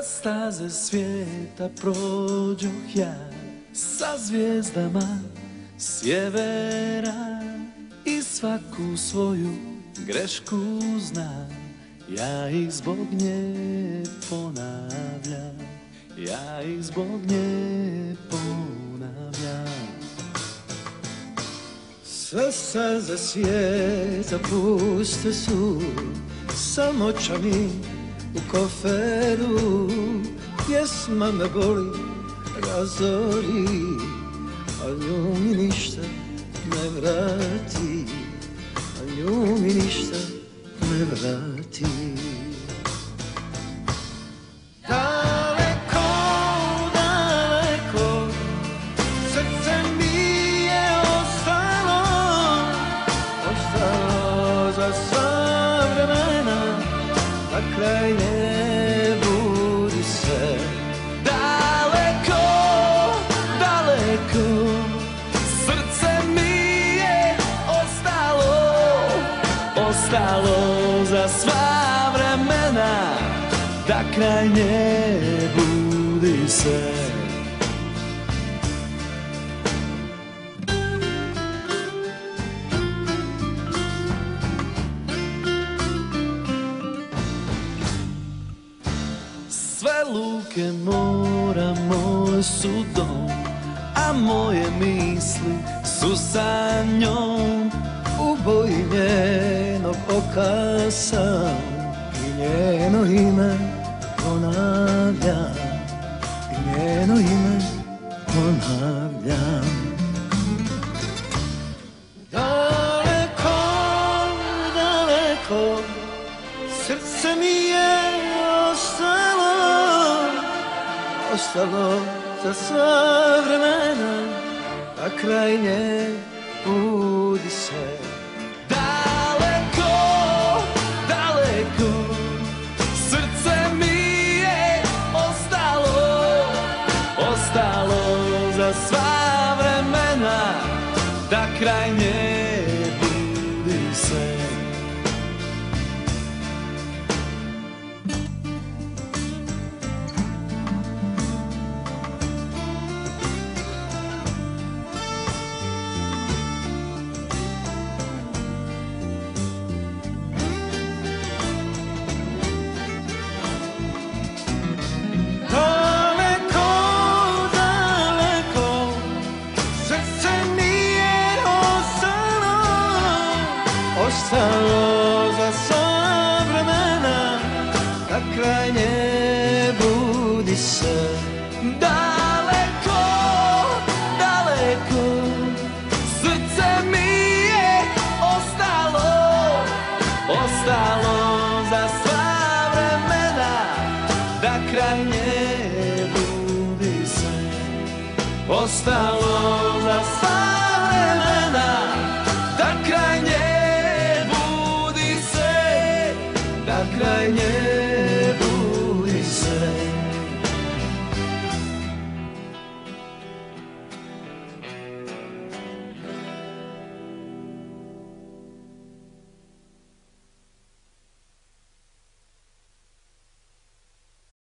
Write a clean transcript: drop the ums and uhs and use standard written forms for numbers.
staze svijeta prođoh ja, sa zvijezdama sjevera, i svaku svoju grešku znam. Ja ih zbog nje ponavljam, ja ih zbog nje ponavljam. Sve staze svijeta puste su, samo očami u koferu. Pjesma me boli, razori, a nju mi ništa ne vrati, a nju mi ništa ne vrati. Daleko, daleko, srce mi je ostalo, ostalo za sva vremena, a kraj ne budi se. Daleko, daleko, srce mi je ostalo, ostalo za sva vremena, da kraj nje budi se. Sve luke mora moj su dom, a moje misli su sa njom. U boji njenog oka sam i njeno ime ponavljam, i njeno ime ponavljam. Daleko, daleko, srce mi je ostalo, ostalo za sva vremena, a kraj nje budi se. Daleko, daleko, srce mi je ostalo, ostalo za sva vremena, da kraj nje budi se. Ostalo za sva vremena, da kraj nje budi se. Daleko, daleko, srce mi je ostalo, ostalo za sva vremena, da kraj nje budi se. Ostalo za sva vremena,